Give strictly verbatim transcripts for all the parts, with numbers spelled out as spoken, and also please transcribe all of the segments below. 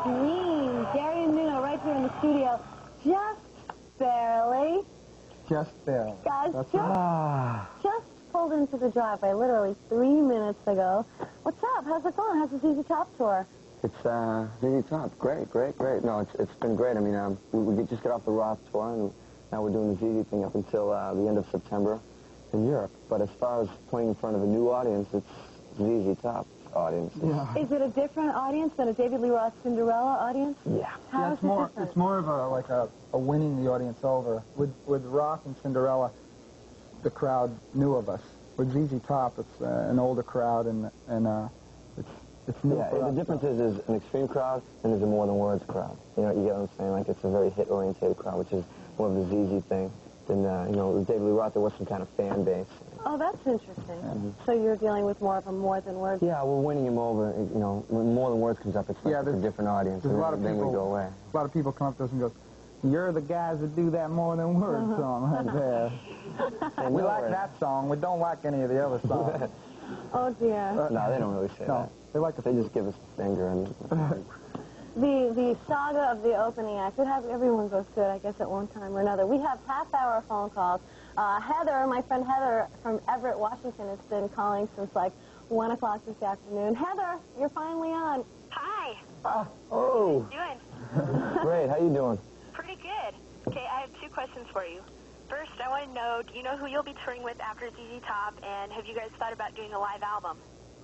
mean. Gary and Nuno right here in the studio. Just barely. Just barely. Guys, That's just, right. just pulled into the driveway literally three minutes ago. What's up? How's it going? How's the Z Z Top tour? It's uh, Z Z Top. Great, great, great. No, it's it's been great. I mean, um, we, we just got off the Roth tour, and now we're doing the Z Z thing up until uh, the end of September in Europe. But as far as playing in front of a new audience, it's Z Z Top audience. Yeah. Is it a different audience than a David Lee Roth Cinderella audience? Yeah. How yeah, is it's it more different? it's more of a like a, a winning the audience over. With with Roth and Cinderella, the crowd knew of us. With Z Z Top, it's uh, an older crowd, and and uh, it's it's new. Yeah, for the us. difference is there's an extreme crowd and there's a more than words crowd. You know, you get what I'm saying? Like, it's a very hit-oriented crowd, which is more of the Z Z thing. Then, uh, you know, with David Lee Roth, there was some kind of fan base. Oh, that's interesting. Mm-hmm. So you're dealing with more of a more than words. Yeah, we're winning him over. You know, when more than words comes up, it's like Yeah, it's a there's- different audience. There's a and lot of then people. we go away. A lot of people come up to us and go, "You're the guys that do that more than words song right there." And We no like words. that song. We don't like any of the other songs. Oh, dear. No, they don't really say No, that. they like They just give us the finger and... The the saga of the opening act, it have, everyone goes through it, I guess, at one time or another. We have half-hour phone calls. Uh, Heather, my friend Heather from Everett, Washington, has been calling since like one o'clock this afternoon. Heather, you're finally on. Hi. Ah, oh, How you doing? great. How you doing? Pretty good. Okay, I have two questions for you. First, I want to know, do you know who you'll be touring with after Z Z Top, and have you guys thought about doing a live album?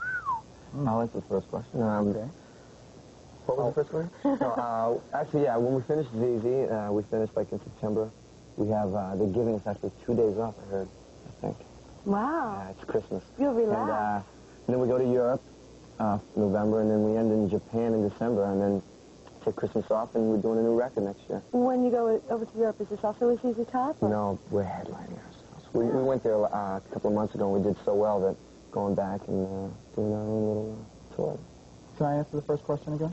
I like the first question. Um, Okay. What was the first question? no, uh, actually, yeah, when we finish Z Z, uh, we finished like in September. We have, uh, they're giving us actually two days off, I heard, I think. Wow. Yeah, it's Christmas. You'll relax. And, uh, and then we go to Europe, uh, November, and then we end in Japan in December, and then take Christmas off, and we're doing a new record next year. When you go over to Europe, is this also with Z Z Top? or- No, we're headlining ourselves. We, we went there uh, a couple of months ago, and we did so well that going back and uh, doing our own little uh, tour. Can I answer the first question again?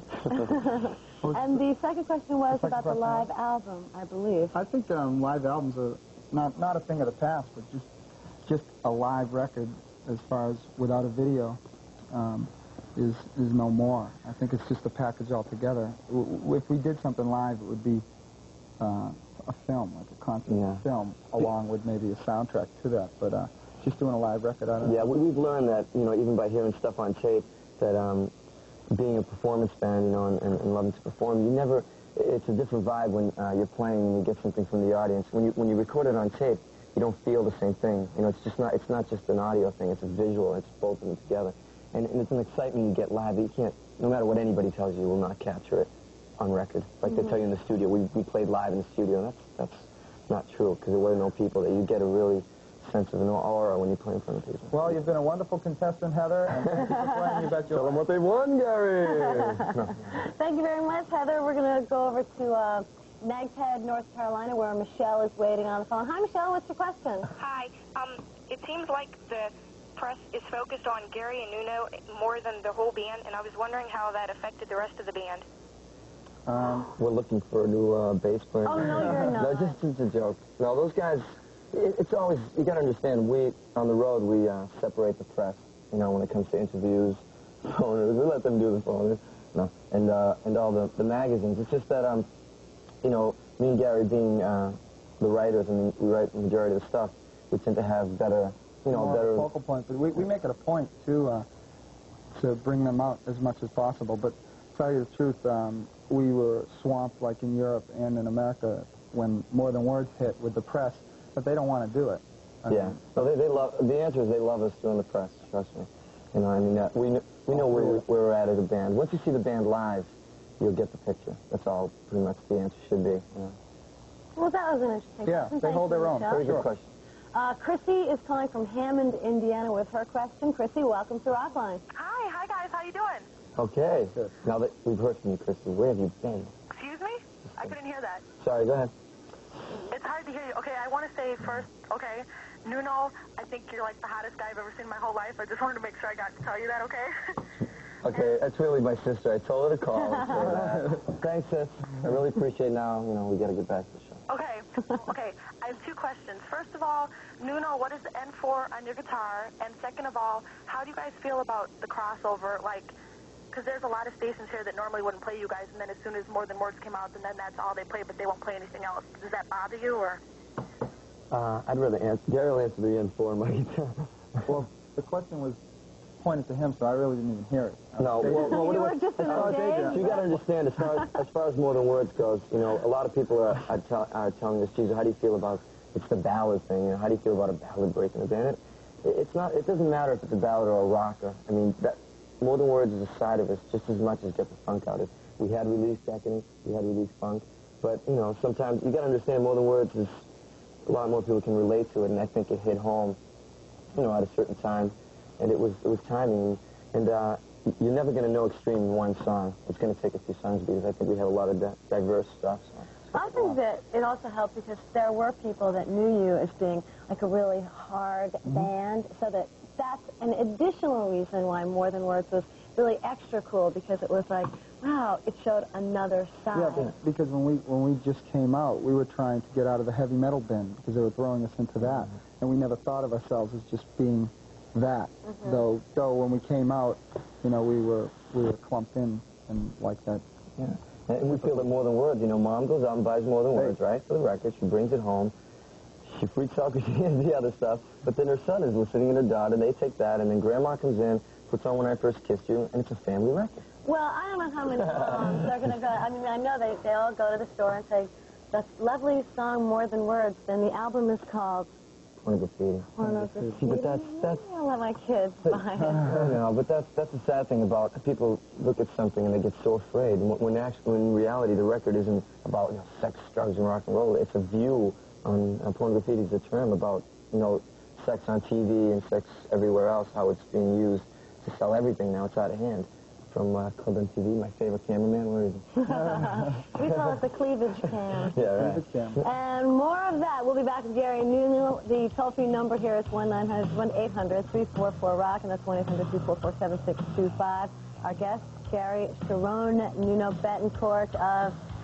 And the second question was The second about the question live was? album, I believe. I think um, live albums are not not a thing of the past, but just just a live record, as far as without a video, um, is is no more. I think it's just a package altogether. W w if we did something live, it would be uh, a film, like a concert Yeah. film, along with maybe a soundtrack to that. But uh, just doing a live record, I don't Yeah, know. we, we've learned that, you know, even by hearing stuff on tape, that um, being a performance band, you know, and, and, and loving to perform, you never, it's a different vibe when uh, you're playing and you get something from the audience. When you, when you record it on tape, you don't feel the same thing. You know, it's just not, it's not just an audio thing, it's a visual, it's both of them together. And, and it's an excitement you get live that you can't, no matter what anybody tells you, you will not capture it on record. Like they tell you in the studio, we, we played live in the studio. That's, that's not true, because there were no people, that you get a really sense of an aura when you play in front of people. Well, you've been a wonderful contestant, Heather, and thank you for playing. You bet your Tell them life. what they won, Gary! No. Thank you very much, Heather. We're going to go over to uh, Nag's Head, North Carolina, where Michelle is waiting on the phone. Hi, Michelle. What's your question? Hi. Um, it seems like the press is focused on Gary and Nuno more than the whole band, and I was wondering how that affected the rest of the band. Um, We're looking for a new uh, bass player. Oh, no, you're No, not. just, just a joke. No, those guys, it, it's always, you got to understand, we, on the road, we uh, separate the press, you know, when it comes to interviews, phoners, we let them do the phoners, no, and, uh, and all the, the magazines. It's just that, um, you know, me and Gary being uh, the writers, and we write the majority of the stuff, we tend to have better, you know, more better... focal point, but we, we make it a point to uh, to bring them out as much as possible. But to tell you the truth, um, we were swamped like in Europe and in America when More Than Words hit with the press, but they don't want to do it. I Yeah. mean, No, they, they love, the answer is they love us doing the press, trust me. You know, I mean, uh, we, kn we know where, we- where we're at as a band. Once you see the band live, you'll get the picture. That's all pretty much the answer should be. You know. Well, that was an interesting Yeah, question. they Thank hold you, their own. Michelle. Very Sure. good question. Uh, Chrissy is calling from Hammond, Indiana, with her question. Chrissy, welcome to Rockline. Hi. Hi, guys. How you doing? Okay. Good. Now that we've heard from you, Christy, where have you been? Excuse me? I couldn't hear that. Sorry, go ahead. It's hard to hear you. Okay, I want to say first, okay, Nuno, I think you're like the hottest guy I've ever seen in my whole life. I just wanted to make sure I got to tell you that, okay? Okay, that's really my sister. I told her to call and say that. Thanks, sis. I really appreciate it. Now, you know, we got to get back to the show. Okay, okay. I have two questions. First of all, Nuno, what is the N four on your guitar? And second of all, how do you guys feel about the crossover? Like, because there's a lot of stations here that normally wouldn't play you guys, and then as soon as More Than Words came out, and then that's all they play, but they won't play anything else. Does that bother you, or? Uh, I'd rather answer. Gary will answer the end for my guitar. Well, the question was pointed to him, so I really didn't even hear it. No, well, well, what You do were I- just as far as in the Adrian, day. you got to understand, as far as, as far as More Than Words goes, you know, a lot of people are, are, tell, are telling us, geez, how do you feel about, it's the ballad thing, you know, how do you feel about a ballad breaking the band? It, it's not, it doesn't matter if it's a ballad or a rocker. I mean, that, More Than Words is a side of us just as much as Get the Funk Out. It, we had released Decadence, we had released Funk, but, you know, sometimes you got to understand More Than Words is, a lot more people can relate to it, and I think it hit home, you know, at a certain time, and it was, it was timing. And uh, you're never going to know Extreme in one song. It's going to take a few songs because I think we have a lot of di diverse stuff. So. I think that it also helped because there were people that knew you as being like a really hard Mm-hmm. band, so that that's an additional reason why More Than Words was really extra cool, because it was like, wow, it showed another side. Yeah, but because when we when we just came out, we were trying to get out of the heavy metal bin because they were throwing us into that, Mm-hmm. and we never thought of ourselves as just being that. Mm-hmm. Though, though when we came out, you know, we were we were clumped in and like that. Yeah. And we feel that More Than Words, you know, Mom goes out and buys More Than Words, right, for the record. She brings it home. She freaks out because she hears the other stuff. But then her son is listening and her daughter, they take that, and then Grandma comes in, puts on When I First Kissed You, and it's a family record. Well, I don't know how many songs they're going to go. I mean, I know they, they all go to the store and say, the lovely song More Than Words, then the album is called Pornography. Pornography. See, but that's, that's, I don't let my kids buy it. I know, but that's that's the sad thing about people look at something and they get so afraid. And when, when actually, in reality, the record isn't about, you know, sex, drugs, and rock and roll. It's a view on, on pornography is the term about, you know, sex on T V and sex everywhere else, how it's being used to sell everything now. It's out of hand. From uh, Club M T V, my favorite cameraman, where is he? We call it the cleavage cam. Yeah, right. Cleavage cam. And more of that. We'll be back with Gary Nuno. The toll-free number here is one eight hundred three four four rock, and that's one eight hundred three four four seven six two five. Our guest, Gary Sharon Nuno Betancourt of